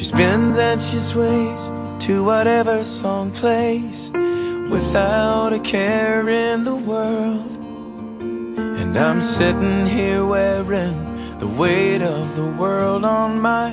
bends and she sways to whatever song plays, without a care in the world. And I'm sitting here wearing the weight of the world on my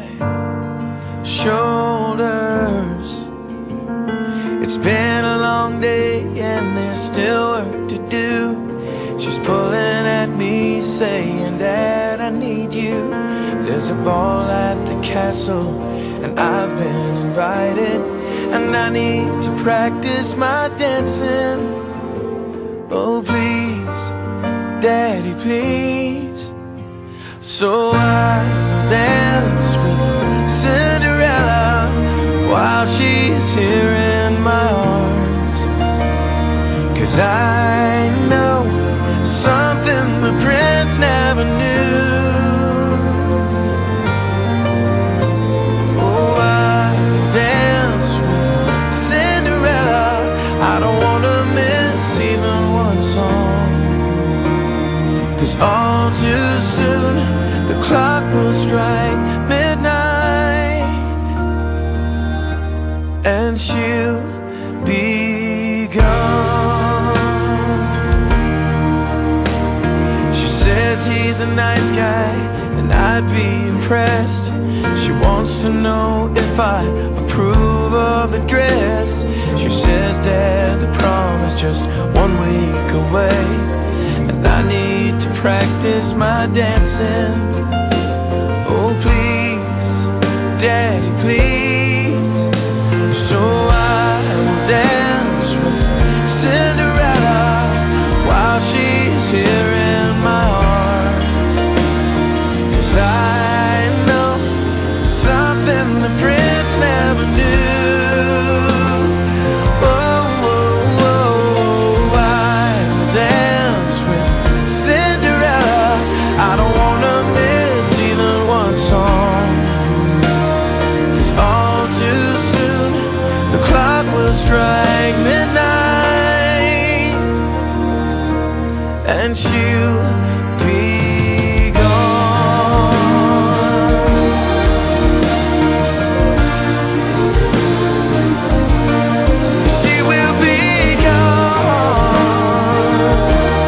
shoulders. It's been a long day and there's still work to do. She's pulling at me saying, Dad, I need you. There's a ball at the castle and I've been invited, and I need to practice my dancing. Oh please, Daddy, please. So I will dance with Cinderella while she's here in my arms, 'cause I know something the prince never knew. Oh, I will dance with Cinderella. I don't want to miss even one song, 'cause all too soon the clock will strike midnight, and she'll be gone. She says he's a nice guy and I'd be impressed. She wants to know if I approve of the dress. She says, Dad, the prom is just 1 week away, and I need to practice my dancing. Oh please, Daddy, please. So I will dance with Cinderella while she's here in my arms, 'cause I know something the prince never knew. Oh, oh, oh, I will dance with Cinderella. I don't want to miss even one song, 'cause all too soon the clock will strike midnight, and she'll be gone. She will be gone.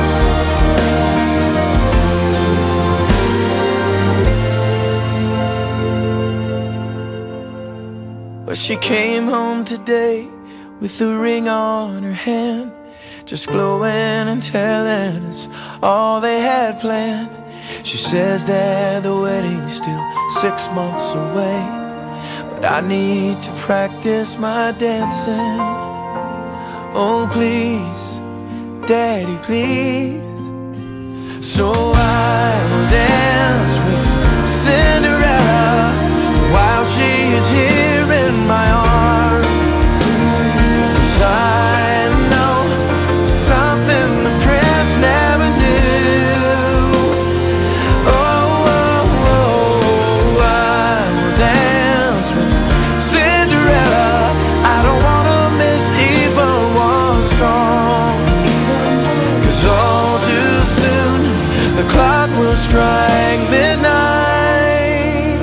But she came home today with the ring on her hand, just glowing and telling us all they had planned. She says, Dad, the wedding's still 6 months away, but I need to practice my dancing. Oh please, Daddy, please. So I will dance with Cinderella while she is here in my arms, 'cause I know something the prince never knew. Oh, oh, oh, I will dance with Cinderella. I don't want to miss even one song, 'cause all too soon the clock will strike midnight,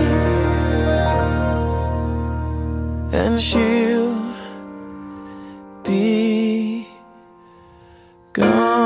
and she'll be gone.